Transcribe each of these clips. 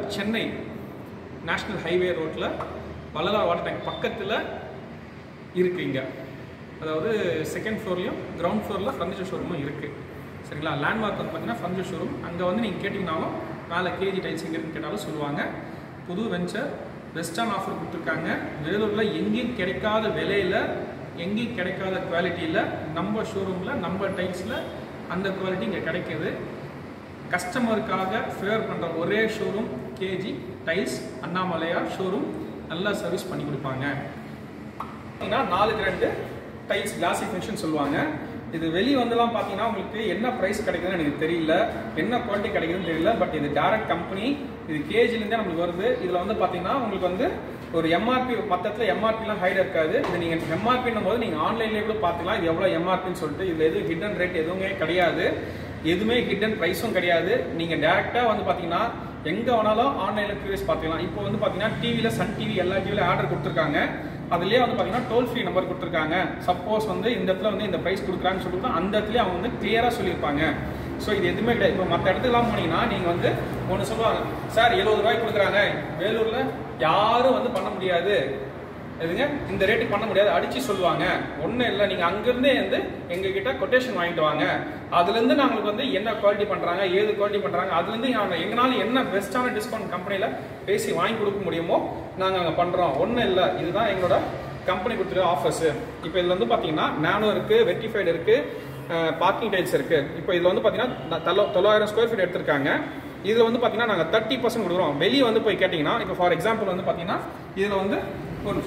Chennai national highway ரோட்டில் Vallalar water tank பக்கத்தில் இருக்குது. இங்கே அதாவது செகண்ட் ஃப்ளோர்லையும் கிரவுண்ட் ஃப்ளோரில் ஃபர்னிச்சர் ஷோரூமும் இருக்குது. சரிங்களா? லேண்ட்மார்க் வந்து பார்த்தீங்கன்னா ஃபர்னிச்சர் ஷோரூம். அங்கே வந்து நீங்கள் கேட்டிங்கனாலும் மேலே கேஜி டைல்ஸ் எங்கேன்னு கேட்டாலும் சொல்லுவாங்க. புது வெஞ்சர் பெஸ்ட்டான ஆஃபர் கொடுத்துருக்காங்க. வேலூரில் எங்கேயும் கிடைக்காத விலையில், எங்கேயும் கிடைக்காத குவாலிட்டியில் நம்ம ஷோரூமில் நம்ம டைல்ஸில் அந்த குவாலிட்டி இங்கே கிடைக்கிது. கஸ்டமருக்காக ஃபேவர் பண்ணுற ஒரே showroom KG tiles Annamalaiyar showroom. நல்லா சர்வீஸ் பண்ணி கொடுப்பாங்க. பார்த்தீங்கன்னா 4x2 டைல்ஸ் கிளாசி ஃபினிஷன் சொல்லுவாங்க. இது வெளியே வந்துலாம் பார்த்தீங்கன்னா உங்களுக்கு என்ன ப்ரைஸ் கிடைக்குதுன்னு எனக்கு தெரியல, என்ன குவாலிட்டி கிடைக்குதுன்னு தெரியல. பட் இது டேரக்ட் கம்பெனி, இது கேஜிலேருந்தே நம்மளுக்கு வருது. இதில் வந்து பார்த்தீங்கன்னா உங்களுக்கு வந்து ஒரு எம்ஆர்பி, மற்றத்தில் எம்ஆர்பிலாம் ஹைட் இருக்காது. இது நீங்கள் எம்ஆர்பின்னும் போது நீங்கள் ஆன்லைன்லேயே கூட பார்த்துக்கலாம் இது எவ்வளோ எம்ஆர்பின்னு சொல்லிட்டு. இதில் எதுவும் ஹிடன் ரேட் எதுவுமே கிடையாது, எதுவுமே ஹிடன் ப்ரைஸும் கிடையாது. நீங்கள் டேரெக்டாக வந்து பார்த்தீங்கன்னா எங்கே வேணாலும் ஆன்லைனில் ப்ரீவியஸ் பார்த்துக்கலாம். இப்போ வந்து பார்த்தீங்கன்னா டிவியில் சன் டிவி எல்லா டிவியில் ஆர்டர் கொடுத்துருக்காங்க. அதுலேயே வந்து பார்த்தீங்கன்னா டோல் ஃப்ரீ நம்பர் கொடுத்துருக்காங்க. சப்போஸ் வந்து இந்த இடத்துல வந்து இந்த ப்ரைஸ் கொடுக்குறாங்கன்னு சொல்லிட்டு அந்த இடத்துலேயே அவங்க வந்து கிளியராக சொல்லியிருப்பாங்க. ஸோ இது எதுவுமே கிடையாது. இப்போ மற்ற இடத்துக்குலாம் போனீங்கன்னா நீங்கள் வந்து ஒன்று சொல்லுவாங்க, சார் 70 ரூபாய்க்கு கொடுக்குறாங்க, வேலூரில் யாரும் வந்து பண்ண முடியாது, எதுங்க இந்த ரேட்டுக்கு பண்ண முடியாது அடிச்சு சொல்லுவாங்க. ஒன்றும் இல்லை, நீங்கள் அங்கேருந்தே வந்து எங்ககிட்ட கொட்டேஷன் வாங்கிட்டு வாங்க. அதுலேருந்து நாங்களுக்கு வந்து என்ன குவாலிட்டி பண்ணுறாங்க, ஏது குவாலிட்டி பண்ணுறாங்க, அதுலேருந்து நாங்கள் எங்களால் என்ன பெஸ்ட்டான டிஸ்கவுண்ட் கம்பெனியில் பேசி வாங்கி கொடுக்க முடியுமோ நாங்கள் அங்கே பண்ணுறோம். ஒன்றும் இல்லை, இதுதான் எங்களோட கம்பெனி கொடுத்துருக்க ஆஃபர்ஸு. இப்போ இதில் வந்து பார்த்தீங்கன்னா நானோ இருக்குது, வெட்டிஃபைடு இருக்குது, பார்க்கிங் டைல்ஸ் இருக்குது. இப்போ இதில் வந்து பார்த்தீங்கன்னா 900 ஸ்கொயர் ஃபீட் எடுத்திருக்காங்க. இதில் வந்து பார்த்தீங்கன்னா நாங்கள் 30% கொடுக்குறோம். வெளியே வந்து போய் கேட்டிங்கன்னா, இப்போ ஃபார் எக்ஸாம்பிள் வந்து பார்த்தீங்கன்னா இதில் வந்து ஒரு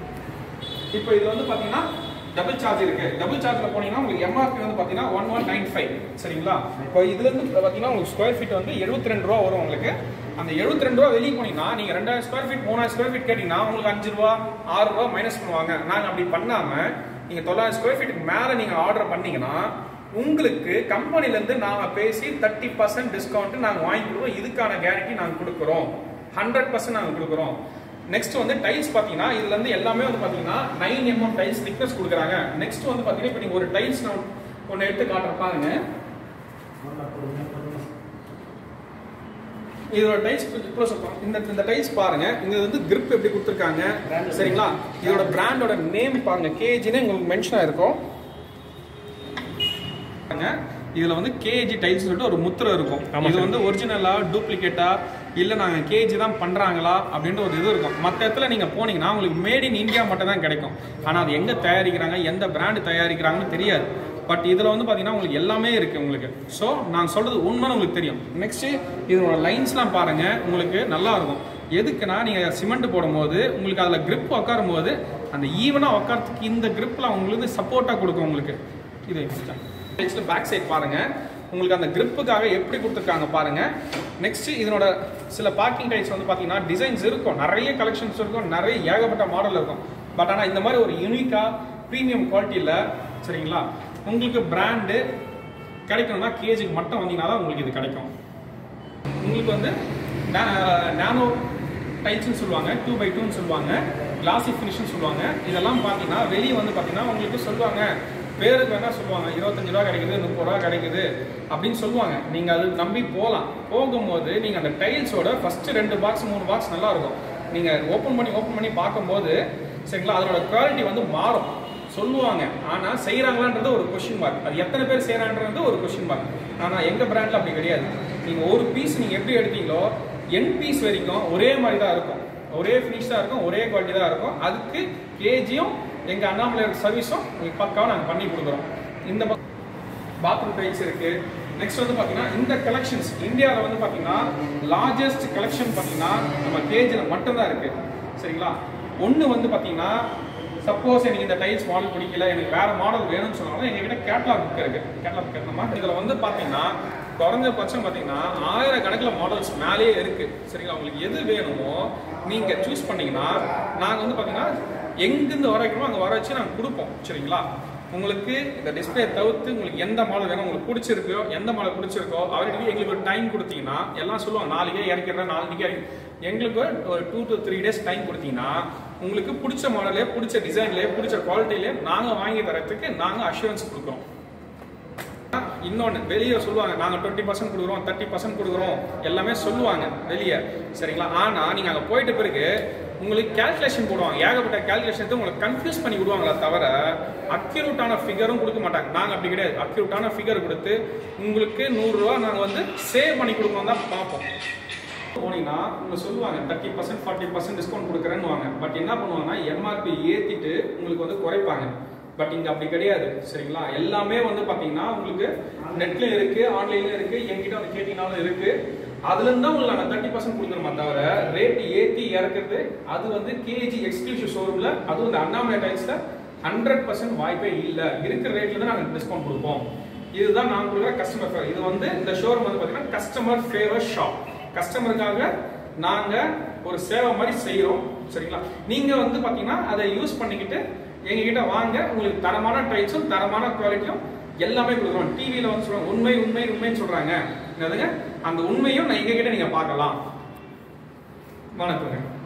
இப்போ இது வந்து பார்த்தீங்கன்னா டபுள் சார்ஜ் இருக்கு. டபுள் சார்ஜில் போனீங்கன்னா உங்களுக்கு எம்ஆர்பி வந்து பார்த்தீங்கன்னா 1195. சரிங்களா? இப்போ இதுலேருந்து பார்த்தீங்கன்னா உங்களுக்கு ஸ்கொயர் ஃபீட் வந்து 72 ரூபா வரும் உங்களுக்கு. அந்த 72 ரூபா வெளியே போனீங்கன்னா நீங்கள் 2000 ஸ்கொயர் ஃபீட் 3000 ஸ்கொயர் ஃபீட் கேட்டிங்கன்னா உங்களுக்கு 5 ரூபா 6 ரூபா மைனஸ் பண்ணுவாங்க. நாங்கள் அப்படி பண்ணாமல் நீங்கள் 900 ஸ்கொயர் ஃபீட்டுக்கு மேலே நீங்கள் ஆர்டர் பண்ணீங்கன்னா உங்களுக்கு கம்பெனிலேருந்து நாங்கள் பேசி 30% டிஸ்கவுண்ட் நாங்கள் வாங்கி கொடுக்குறோம். இதுக்கான கேரண்டி நாங்கள் கொடுக்குறோம். 100% நாங்கள் கொடுக்குறோம். நெக்ஸ்ட் வந்து டைல்ஸ் பார்த்தீங்கன்னா இதுல இருந்து எல்லாமே வந்து பார்த்தீங்கன்னா 9 mm டைல்ஸ் திக்னஸ் கொடுக்குறாங்க. நெக்ஸ்ட் வந்து பார்த்தீங்கன்னா இப்போ நீங்கள் ஒரு டைல்ஸ் நான் ஒன்று எடுத்து காட்டுறேன் பாருங்க. இதோட டைல்ஸ் இந்த டைல்ஸ் பாருங்க. இது வந்து கிரிப் எப்படி கொடுத்துருக்காங்க சரிங்களா? இதோட பிராண்டோட நேம் பாருங்க, கேஜின்னு உங்களுக்கு மென்ஷன் ஆயிருக்கும். இதுல வந்து கேஜி டைல்ஸ் சொல்லிட்டு ஒரு முத்திரை இருக்கும். இது வந்து ஒரிஜினலா டூப்ளிகேட்டா இல்ல நாங்க கேஜி தான் பண்றாங்களா அப்படின்ற ஒரு இது இருக்கும். மற்ற இடத்துல நீங்க போனீங்கன்னா உங்களுக்கு மேட் இன் இந்தியா மட்டும் தான் கிடைக்கும். ஆனா அது எங்க தயாரிக்கிறாங்க, எந்த பிராண்ட் தயாரிக்கிறாங்கன்னு தெரியாது. பட் இதுல வந்து பாத்தீங்கன்னா உங்களுக்கு எல்லாமே இருக்கு உங்களுக்கு. ஸோ நான் சொல்றது உண்மைன்னு உங்களுக்கு தெரியும். நெக்ஸ்ட் இதோட லைன்ஸ்லாம் பாருங்க, உங்களுக்கு நல்லா இருக்கும். எதுக்குன்னா நீங்க சிமெண்ட் போடும்போது உங்களுக்கு அதுல கிரிப் உட்காரும் போது அந்த ஈவனா உட்காரத்துக்கு இந்த கிரிப்ல உங்களுக்கு சப்போர்ட்டா கொடுக்கும் உங்களுக்கு. இது பேக் சைட் பாருங்க, உங்களுக்கு அந்த கிரிப்புக்காக எப்படி கொடுத்துருக்காங்க பாருங்க. நெக்ஸ்ட் இதனோட சில பார்க்கிங் டைல்ஸ் வந்து பார்த்தீங்கன்னா டிசைன்ஸ் இருக்கும், நிறைய கலெக்ஷன்ஸ் இருக்கும், நிறைய ஏகப்பட்ட மாடல் இருக்கும். பட் ஆனால் இந்த மாதிரி ஒரு யூனிக்கா ப்ரீமியம் குவாலிட்டியில் சரிங்களா உங்களுக்கு பிராண்டு கிடைக்கணும்னா கேஜிக்கு மட்டும் வந்தீங்கன்னா தான் உங்களுக்கு இது கிடைக்கும். உங்களுக்கு வந்து நானோ டைல்ஸ்னு சொல்லுவாங்க, 2x2ன்னு சொல்லுவாங்க, கிளாசி ஃபினிஷ்னு சொல்லுவாங்க. இதெல்லாம் பார்த்தீங்கன்னா வெளியே வந்து பார்த்தீங்கன்னா உங்களுக்கு சொல்லுவாங்க பேருக்கு வேணா சொல்லுவாங்க 25 ரூபா கிடைக்குது, 30 ரூபா கிடைக்குது அப்படின்னு சொல்லுவாங்க. நீங்க அது நம்பி போகலாம். போகும்போது நீங்க அந்த டைல்ஸோட ஃபர்ஸ்ட் 2 பாக்ஸ் 3 பாக்ஸ் நல்லா இருக்கும். நீங்க ஓப்பன் பண்ணி பார்க்கும்போது சரிங்களா அதோட குவாலிட்டி வந்து மாறும் சொல்லுவாங்க. ஆனா செய்யறாங்களான்றது ஒரு கொஸ்டின் மார்க். அது எத்தனை பேர் செய்யறான்றது ஒரு கொஸ்டின் மார்க். ஆனா எங்க பிராண்ட்ல அப்படி கிடையாது. நீங்க ஒரு பீஸ் நீங்க எப்படி எடுத்தீங்களோ என் பீஸ் வரைக்கும் ஒரே மாதிரி தான் இருக்கும், ஒரே ஃபினிஷ் தான் இருக்கும், ஒரே குவாலிட்டி தான் இருக்கும். அதுக்கு கேஜியும் எங்க அண்ணாமலையோட சர்வீஸும் பக்காவும் நாங்கள் பண்ணி கொடுக்குறோம். இந்த பாத்ரூம் டைல்ஸ் இருக்கு. நெக்ஸ்ட் வந்து பார்த்தீங்கன்னா இந்த கலெக்ஷன்ஸ் இந்தியாவில் வந்து பார்த்தீங்கன்னா லார்ஜஸ்ட் கலெக்ஷன் பார்த்தீங்கன்னா நம்ம கேஜில் மட்டும்தான் இருக்கு சரிங்களா. ஒன்று வந்து பார்த்தீங்கன்னா சப்போஸ் எனக்கு இந்த டைல்ஸ் மாடல் பிடிக்கல, எனக்கு வேற மாடல் வேணும்னு சொன்னாலும் எங்ககிட்ட கேட்லாக் புக் இருக்கு. கேட்லாக் புக் நம்ம இதில் வந்து பார்த்தீங்கன்னா குறைஞ்சபட்சம் பார்த்தீங்கன்னா 1000 கணக்கில் மாடல்ஸ் மேலேயே இருக்கு சரிங்களா. உங்களுக்கு எது வேணுமோ நீங்கள் சூஸ் பண்ணீங்கன்னா நாங்கள் வந்து பார்த்தீங்கன்னா எங்கிருந்து வர வைக்கணுமோ அங்கே வர வச்சு நாங்கள் கொடுப்போம் சரிங்களா. உங்களுக்கு இந்த டிஸ்பிளே தவிர்த்து உங்களுக்கு எந்த மாடல் வேணும், உங்களுக்கு பிடிச்சிருக்கோ எந்த மாடல் பிடிச்சிருக்கோ அவருக்கு எங்களுக்கு ஒரு டைம் கொடுத்தீங்கன்னா எல்லாம் சொல்லுவாங்க நாளைக்கே இறக்கிறேன் நாளைக்கே எங்களுக்கு ஒரு 2 to 3 days டைம் கொடுத்தீங்கன்னா உங்களுக்கு பிடிச்ச மாடலே பிடிச்ச டிசைன்லேயே பிடிச்ச குவாலிட்டிலேயே நாங்கள் வாங்கி தரத்துக்கு நாங்கள் அஷூரன்ஸ் கொடுக்குறோம். இன்னொன்று வெளியே சொல்லுவாங்க நாங்கள் 20% கொடுக்குறோம் 30% கொடுக்குறோம் எல்லாமே சொல்லுவாங்க வெளியே, சரிங்களா? ஆனால் நீங்கள் அங்கே போயிட்ட பிறகு உங்களுக்கு கேல்குலேஷன் போடுவாங்க, ஏகப்பட்ட கேல்குலேஷன் உங்களுக்கு கன்ஃபியூஸ் பண்ணி விடுவாங்களே தவிர அக்யூரேட்டான ஃபிகரும் கொடுக்க மாட்டாங்க. நாங்கள் அப்படி கிடையாது, அக்யூரேட்டான ஃபிகர் கொடுத்து உங்களுக்கு 100 ரூபா நாங்கள் வந்து சேவ் பண்ணி கொடுக்கணும் தான் பார்ப்போம். போனீங்கன்னா உங்களுக்கு சொல்லுவாங்க 30% 40% டிஸ்கவுண்ட் கொடுக்குறேன்னு வாங்க. பட் என்ன பண்ணுவாங்கன்னா எம்ஆர்பி ஏற்றிட்டு உங்களுக்கு வந்து குறைப்பாங்க. பட் இங்கே அப்படி கிடையாது, சரிங்களா? எல்லாமே வந்து பார்த்தீங்கன்னா உங்களுக்கு நெட்லையும் இருக்குது, ஆன்லைன்லையும் இருக்குது, என்கிட்ட வந்து கேட்டிங்கனாலும் இருக்குது. அதுலேருந்து தான் உங்களுக்கு நாங்கள் 30% கொடுக்குறோமா தவிர ரேட்டு ஏற்றி இறக்குறது அது வந்து கேஜி எக்ஸ்க்ளூசிவ் ஷோரூமில், அதுவும் இந்த அண்ணாமலை டைல்ஸில் 100% வாய்ப்பே இல்லை. இருக்கிற ரேட்டில் தான் நாங்கள் டிஸ்கவுண்ட் கொடுப்போம். இதுதான் நாங்கள் கொடுக்குற கஸ்டமர் ஃபேவர். இது வந்து இந்த ஷோரூம் வந்து பார்த்தீங்கன்னா கஸ்டமர் ஃபேவர் ஷாப். கஸ்டமருக்காக நாங்கள் ஒரு சேவை மாதிரி செய்கிறோம், சரிங்களா? நீங்கள் வந்து பார்த்தீங்கன்னா அதை யூஸ் பண்ணிக்கிட்டு எங்ககிட்ட வாங்க, உங்களுக்கு தரமான டைல்ஸும் தரமான குவாலிட்டியும் எல்லாமே கொடுக்குறோம். டிவியில் வந்து சொல்லுவாங்க உண்மைன்னு சொல்கிறாங்க, என்னதுங்க அந்த உண்மையும் நான் எங்ககிட்ட நீங்கள் பார்க்கலாம். வணக்கங்க.